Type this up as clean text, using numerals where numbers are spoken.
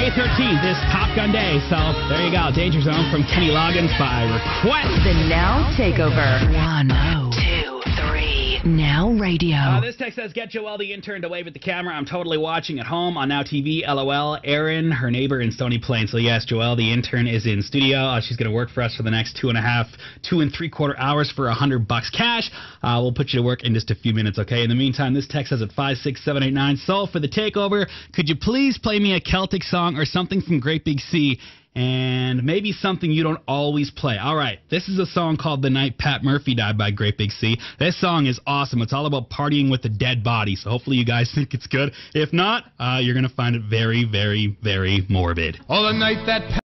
May 13th is Top Gun Day, so there you go. Danger Zone from Kenny Loggins by request. The Now Takeover. 1, 2, 3. Now Radio. This text says, get Joelle the intern to wave at the camera. I'm totally watching at home on Now TV. LOL. Erin, her neighbor in Stony Plain. So yes, Joelle the intern is in studio. She's going to work for us for the next 2 and 3/4 hours for $100 cash. We'll put you to work in just a few minutes, okay? In the meantime, this text says at 56789. So for the takeover, could you please play me a Celtic song or something from Great Big Sea? And maybe something you don't always play. All right, this is a song called The Night Pat Murphy Died by Great Big Sea. This song is awesome. It's all about partying with a dead body, so hopefully you guys think it's good. If not, you're going to find it very, very, very morbid. Oh, the night that